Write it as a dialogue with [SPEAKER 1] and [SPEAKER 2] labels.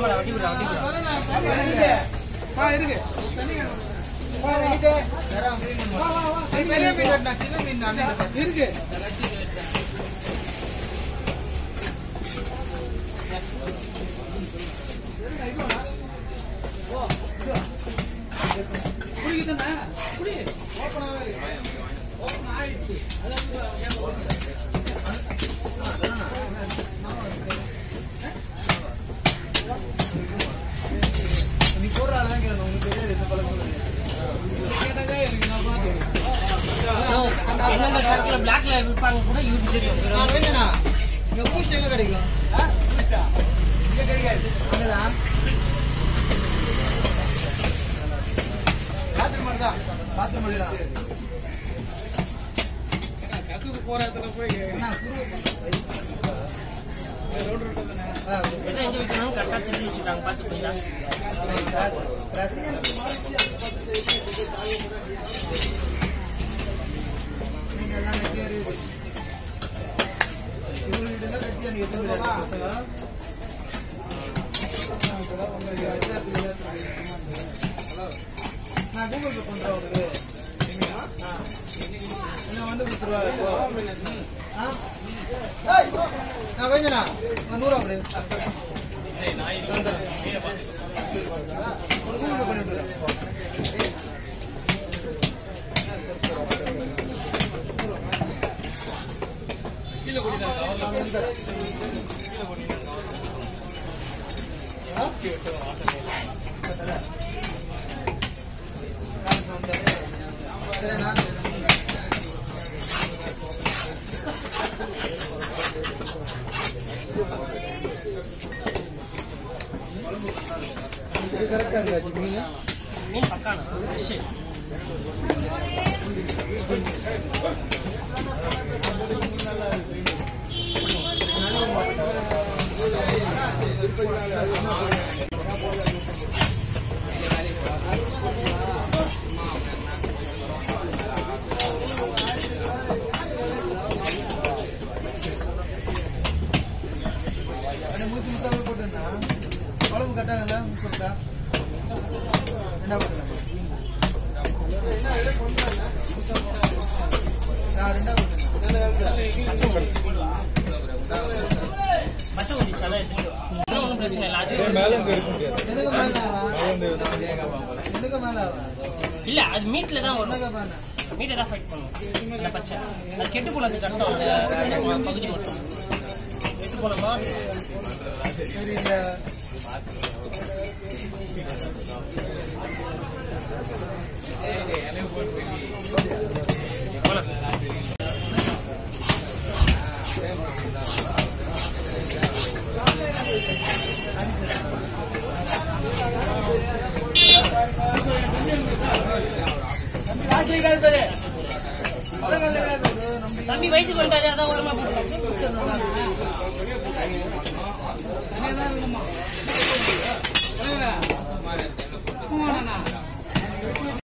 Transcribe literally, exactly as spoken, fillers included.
[SPEAKER 1] ஆமாடா வட்டி விடுறா வட்டி விடுறா
[SPEAKER 2] வா இருக்கு தண்ணி வா இருக்கு வேற மீன் வா வா வா பெரிய மீன் வெட்டனா சின்ன மீன் தானே இருக்கு ஓ குடிக்குதா குடி ஓபன் ஆவே ஓபன் ஆயிடுச்சு நீ போறால தான் கேக்குறேன் உங்களுக்கு தெரியாது இந்த பழக்கம் கேட்டாங்க எனக்கு நான் பாத்தேன்
[SPEAKER 1] என்னென்ன சர்க்கிள் பிளாக்ல விற்பாங்க கூட யூஸ் தெரியும்
[SPEAKER 2] நான் வேணா இங்க பூஸ்ட் எங்க கிடைக்கும் ஆ பூஸ்டா இங்க கிடைக்காது அங்கடா பாத்ரூம் மடா பாத்ரூம் மடா என்ன கத்துக்கு போற இடத்துல போய் என்ன ரோட் ரோட் தானே ஆ
[SPEAKER 1] என்ன எங்க விக்கணும் கரெக்ட்டா தெரிஞ்சு வச்சிட்டாங்க பாத்து போய்டா
[SPEAKER 2] ரசிகனுக்கு மாறிச்சு அந்த பக்கத்துல நீங்க எல்லாம் நெக்கியாரு இவங்க இதெல்லாம் கட்டி அங்க எத்தனை பசங்க நான் கூகுள் பே பண்றேன் உங்களுக்கு என்ன வந்து கொடுத்துருவா நான் வேஞ்சனா நூறு அப்படி கூகுள் பே பண்ணி விட்டுறேன் கீழே கூட்டிட்டு கரெக்டா இருக்காச்சு மீன்
[SPEAKER 1] மீன் பக்கானா ஃபிஷ்
[SPEAKER 2] மூச்சு முத்தாம போட்டுன்னா குழம்பு கட்டாங்கல்ல முட்டா ரெண்டா போட்டுக்கலாம் நான் ரெண்டா போட்டுக்கலாம்
[SPEAKER 1] பச்சை ஊத்தி சலை ஒன்றும் பிரச்சனை இல்லை அது
[SPEAKER 2] எதுக்கு மேல எதுக்கு மேல
[SPEAKER 1] இல்ல அது மீட்ல தான் வரும் மீட்டை தான் ஃபைட் பண்ணும் அந்த பச்சை அது கெட்டு போனது கட்டம் அந்த பகுதி மட்டும் கெட்டு போனோமா
[SPEAKER 2] சரி இந்த
[SPEAKER 1] தம்பி வயசுக்கு வந்தாரு அதான் உரமா போடுறாங்க